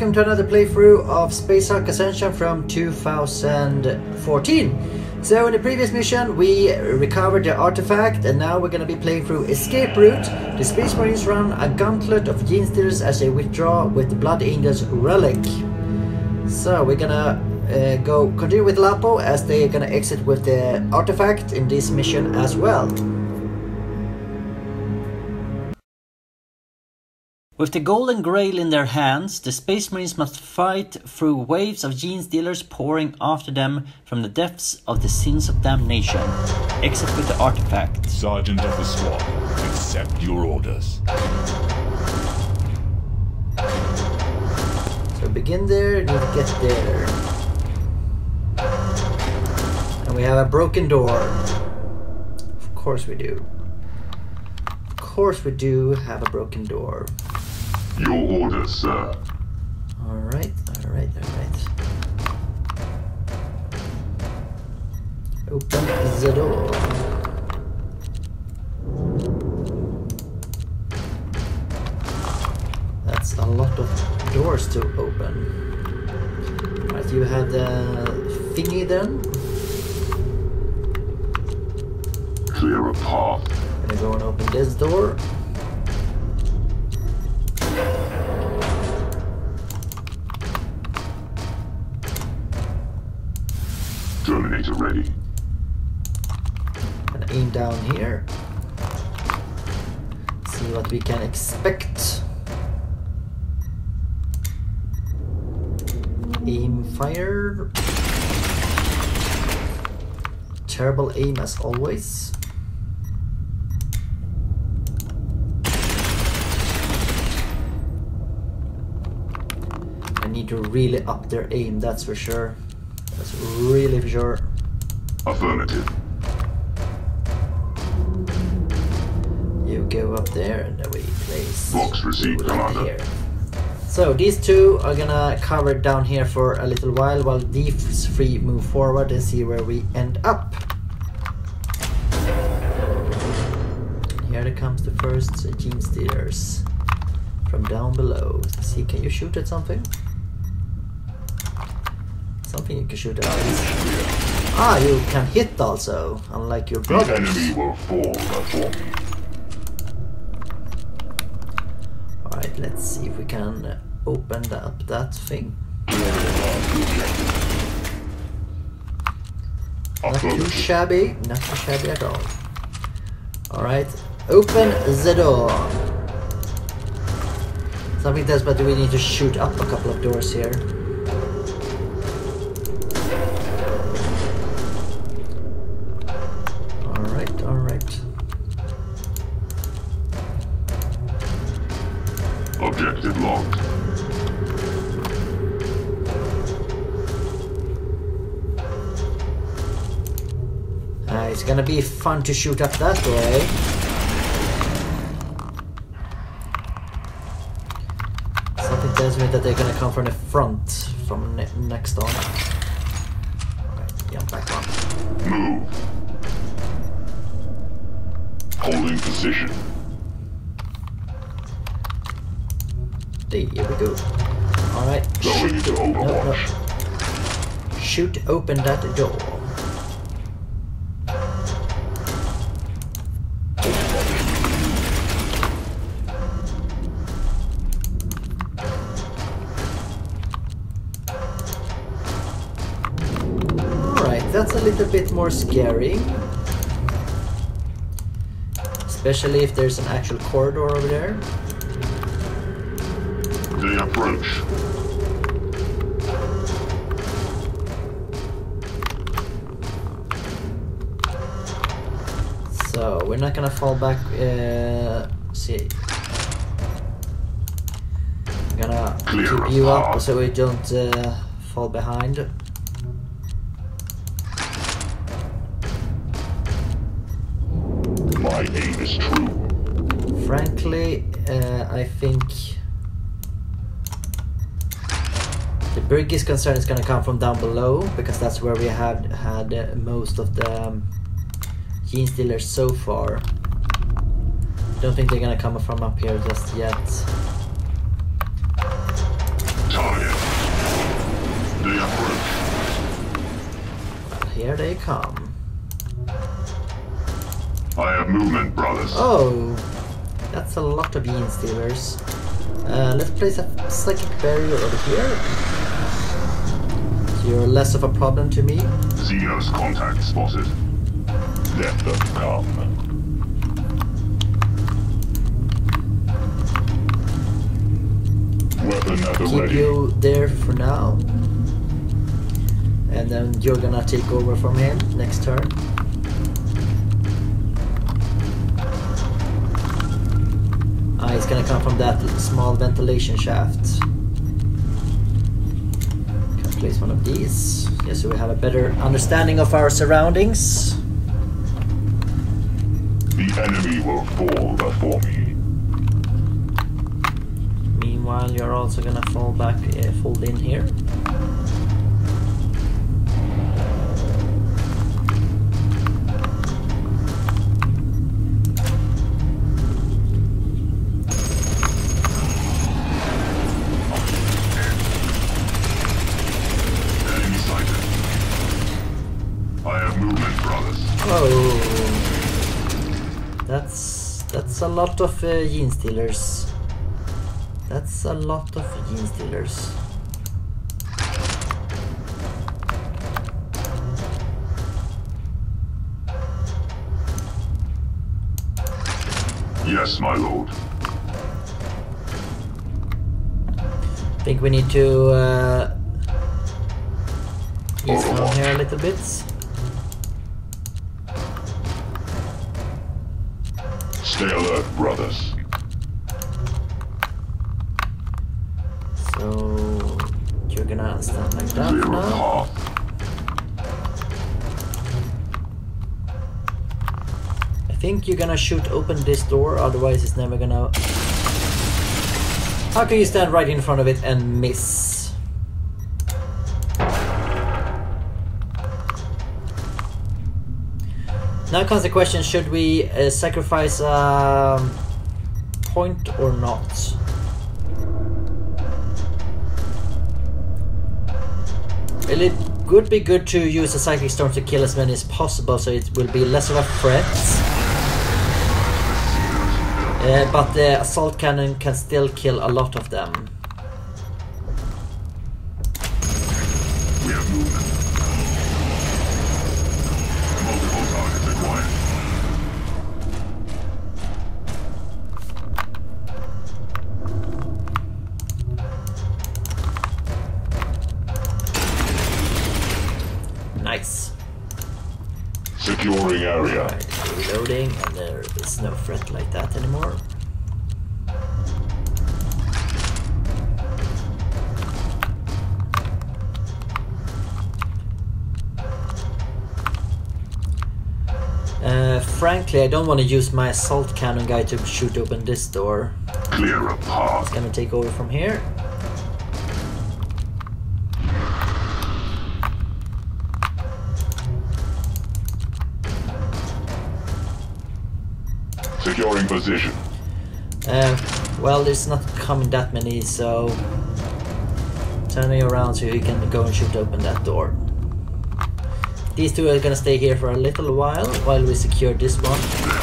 welcome to another playthrough of Spacehawk Ascension from 2014. So in the previous mission we recovered the artifact, and now we're gonna be playing through Escape Route. The Space Marines run a gauntlet of Genestealers as they withdraw with the Blood Angel's relic. So we're gonna continue with Lapo as they're gonna exit with the artifact in this mission as well. With the Golden Grail in their hands, the Space Marines must fight through waves of Genestealers pouring after them from the depths of the Sins of Damnation. Exit with the artifact. Sergeant of the Swarm, accept your orders. So begin there, and you get there. And we have a broken door. Of course we do. Of course we do have a broken door. Your orders, sir. Alright. Open the door. That's a lot of doors to open. Right, you have the thingy then. Clear a path. Gonna go and open this door. Terminator ready. Gonna aim down here. See what we can expect. Aim fire. Terrible aim as always. I need to really up their aim, that's for sure. That's really for sure. Affirmative. You go up there and then we place Box received, Commander. here. So these two are gonna cover down here for a little while these three move forward and see where we end up. Here comes the first Genestealers from down below. Let's see, can you shoot at something? Something you can shoot at. Ah, you can hit also, unlike your brothers. The enemy will fall before me. Alright, let's see if we can open up that thing. Not too shabby, not too shabby at all. Alright, open the door. Something tells me that we need to shoot up a couple of doors here. Alright. Objective locked. It's gonna be fun to shoot up that way. Something tells me that they're gonna come from the front, from next on. Alright, jump back on. Move. Holding position. There we go. Alright, Going into Overwatch. Shoot open that door. That's a little bit more scary, especially if there's an actual corridor over there. They approach. So we're not gonna fall back. See, I'm gonna keep you up so we don't fall behind. My aim is true. Frankly, I think the biggest concern is going to come from down below, because that's where we have had most of the Genestealers so far. Don't think they're going to come from up here just yet. Time here they come. I have movement, brothers. Oh, that's a lot of Gene Stealers. Let's place a psychic barrier over here. So you're less of a problem to me. Xenos contact spotted. Let them come. Weapon at the Keep ready. you there for now. And then you're gonna take over from him next turn. He's gonna come from that small ventilation shaft. Can place one of these. Yes, so we have a better understanding of our surroundings. The enemy will fall before me. Meanwhile, you're also gonna fall back, fold in here. Enemy sighted. I have movement, brothers. Oh, that's a lot of Gene Stealers. That's a lot of Gene Stealers. Yes, my lord. I think we need to ease down here a little bit. Stay alert, brothers. So you're gonna stand like that Clear for a now. path. I think you're gonna shoot open this door, otherwise it's never gonna... How can you stand right in front of it and miss? Now comes the question, should we sacrifice a point or not? Well, it would be good to use a Psychic Storm to kill as many as possible, so it will be less of a threat. But the Assault Cannon can still kill a lot of them. We have movement. Multiple targets acquired. Nice. Securing area. Right, reloading, and there is no threat like that anymore. Frankly, I don't want to use my Assault Cannon guy to shoot open this door. Clear a path. It's gonna take over from here. Securing position. Well, there's not coming that many, so turning around so you can go and shoot open that door. These two are gonna stay here for a little while we secure this one.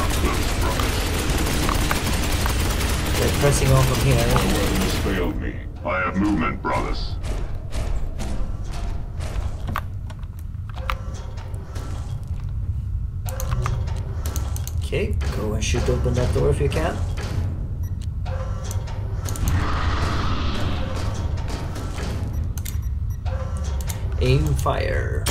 They're pressing on from here. Has failed me. I have movement, brothers. Okay, go and shoot open that door if you can. Aim, fire.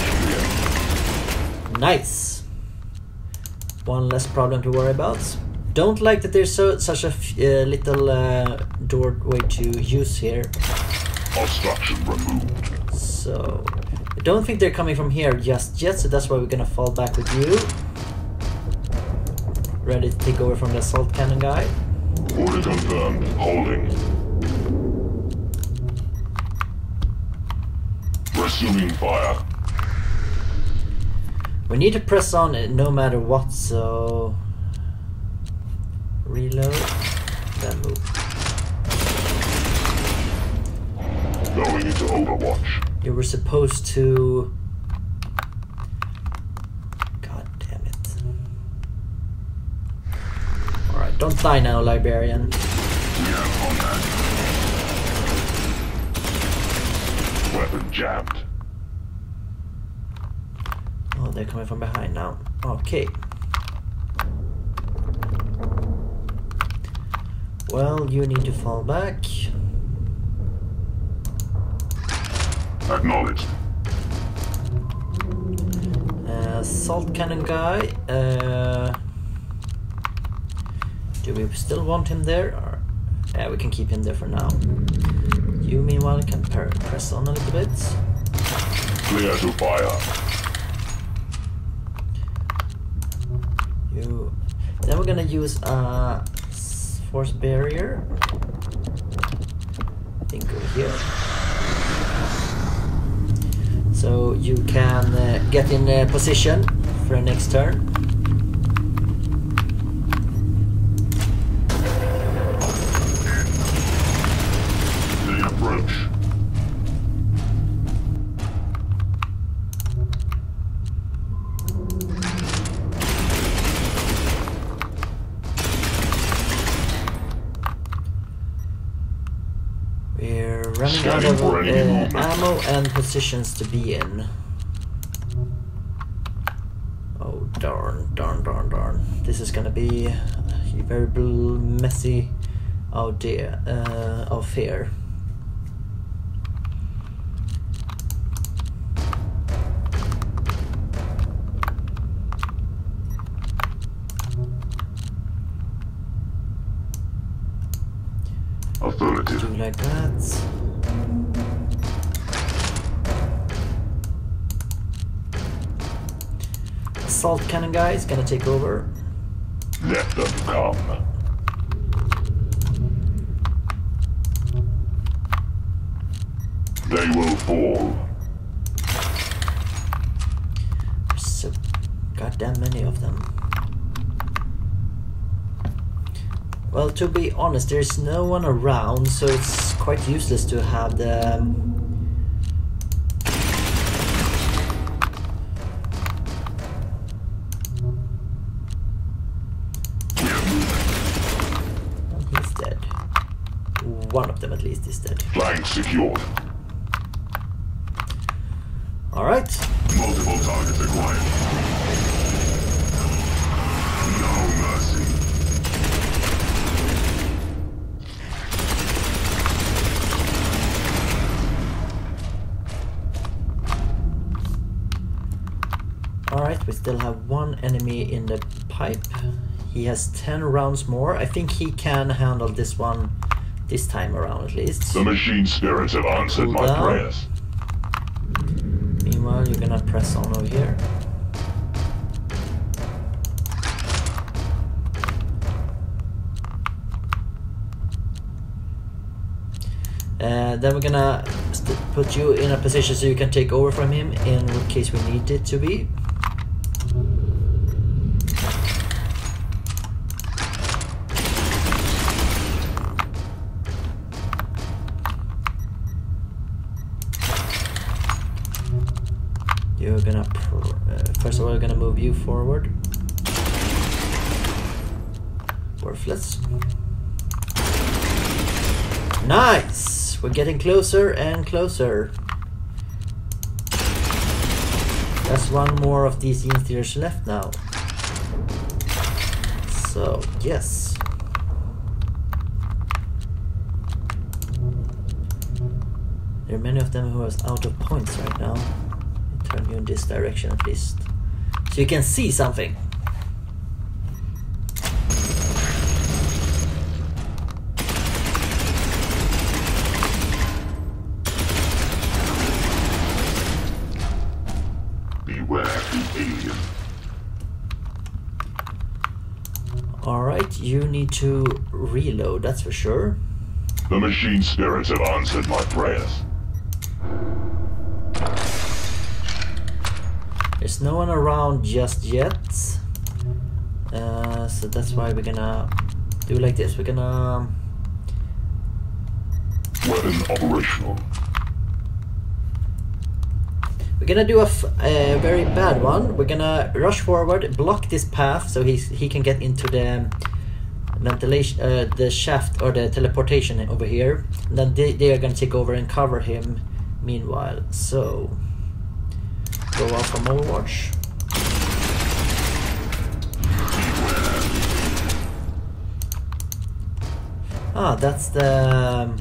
Nice. One less problem to worry about. Don't like that there's such a little doorway to use here. Obstruction removed. So I don't think they're coming from here just yet, so that's why we're gonna fall back with you. Ready to take over from the Assault Cannon guy. Order confirmed. Holding. Resuming fire. We need to press on no matter what, so reload, then move. Going into Overwatch. You were supposed to Don't die now, Librarian. Weapon jammed. Oh, they're coming from behind now. Okay. Well, you need to fall back. Acknowledged. Salt cannon guy. Do we still want him there? Or, yeah, we can keep him there for now. You meanwhile can press on a little bit. Clear to fire. You. Then we're gonna use a force barrier. I think over here. So you can get in position for the next turn. The approach. We're running out of ammo and positions to be in. Oh darn. This is gonna be a very messy affair. Affirmative. Do like that. Assault cannon guy is gonna take over. Let them come. They will fall. There's so goddamn many of them. Well, to be honest, there's no one around, so it's quite useless to have the... Well, he's dead. One of them at least is dead. Flank secured. Alright. Multiple targets acquired. No mercy. Alright, we still have one enemy in the pipe. He has 10 rounds more. I think he can handle this one this time around at least. The machine spirits have answered Cool my down. prayers. Meanwhile, you're gonna press on over here. Then we're gonna put you in a position so you can take over from him in case we need it to be. You're gonna first of all, we're gonna move you forward. Worthless. Nice! We're getting closer and closer. There's one more of these Genestealers left now. So, yes. There are many of them who are out of points right now. Turn you in this direction at least. So you can see something. Beware the alien. Alright, you need to reload, that's for sure. The machine spirits have answered my prayers. There's no one around just yet. So that's why we're gonna do like this. We're gonna... Weapon operational. We're gonna do a very bad one. We're gonna rush forward, block this path so he can get into the ventilation, the shaft or the teleportation over here. And then they are gonna take over and cover him meanwhile. So go off from Overwatch. Ah, that's the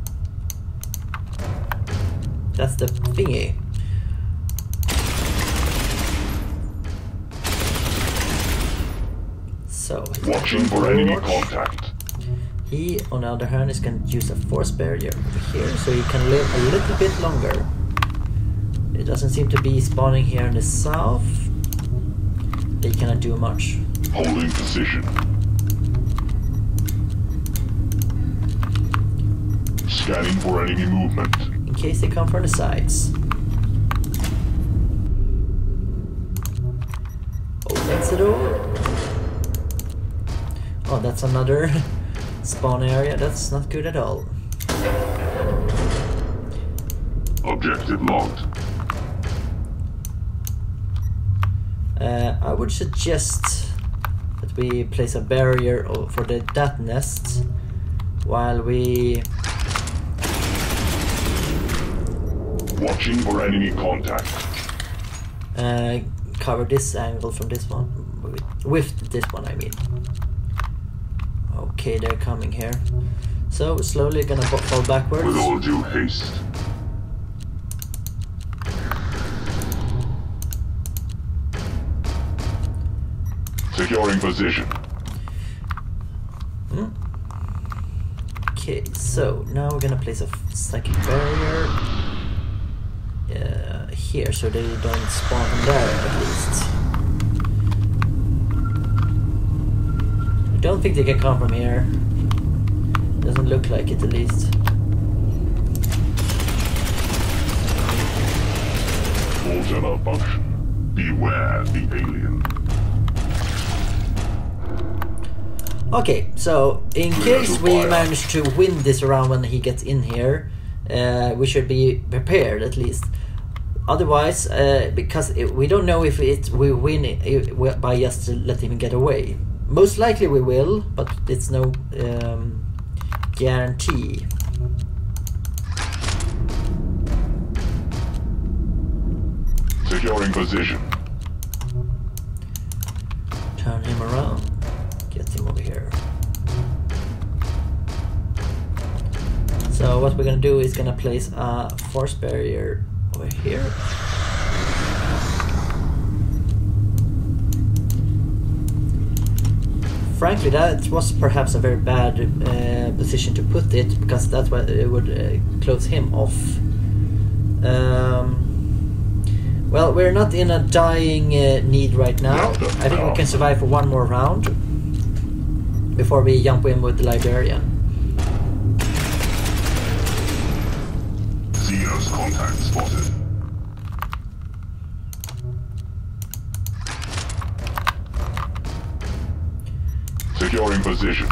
thingy. So Watching for enemy contact. He, on the other hand, is going to use a force barrier over here, so he can live a little bit longer. It doesn't seem to be spawning here in the south. They cannot do much. Holding position. Scanning for enemy movement. In case they come from the sides. Opens the door. Oh, that's another spawn area. That's not good at all. Objective locked. I would suggest that we place a barrier for that nest while we... Watching for enemy contact. Cover this angle from this one. With this one, I mean. Okay, they're coming here. So we're slowly gonna fall backwards. With all due haste. Securing position. Okay, so now we're gonna place a psychic barrier here, so they don't spawn from there at least. I don't think they can come from here. Doesn't look like it, at least. Full general function. Beware the alien. Okay, so in case we manage to win this round when he gets in here, we should be prepared at least. Otherwise, because we don't know if we win it by just letting him get away. Most likely we will, but it's no guarantee. Securing position. Turn him around. Get him over here. So what we're gonna do is gonna place a force barrier over here. Frankly, that was perhaps a very bad position to put it, because that's what it would close him off. Well, we're not in a dying need right now. I think we can survive for one more round before we jump in with the Liberian. Xenos contact spotted. Securing position.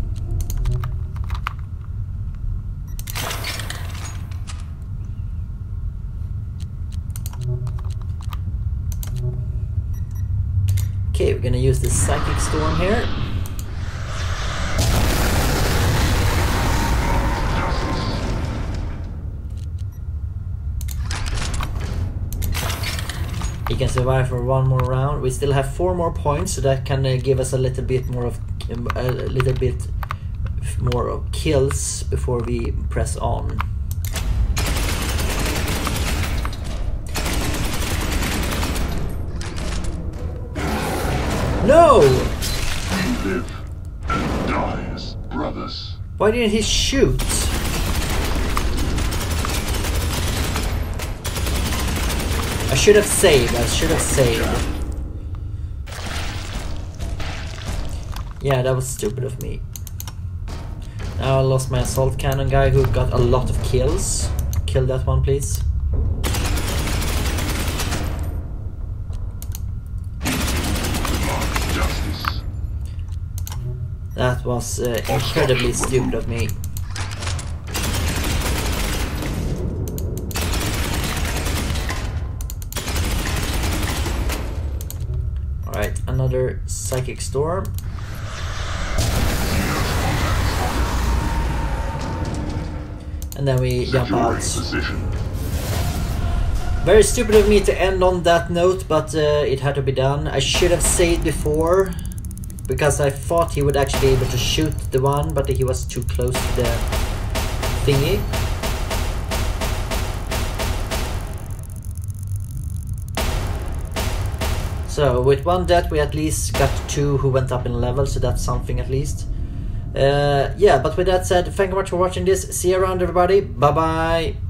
Okay, we're gonna use the Psychic Storm here. He can survive for one more round. We still have 4 more points, so that can give us a little bit more of kills before we press on. No! We live and die as brothers. Why didn't he shoot? I should have saved. Yeah, that was stupid of me. Now I lost my assault cannon guy who got a lot of kills. Kill that one, please. That was incredibly stupid of me. Alright, another Psychic Storm. and then we jump Securing out. position. Very stupid of me to end on that note, but it had to be done. I should have saved before, because I thought he would actually be able to shoot the one, but he was too close to the thingy. So with one death we at least got 2 who went up in level, so that's something at least. Yeah, but with that said, thank you much for watching this. See you around, everybody. Bye bye.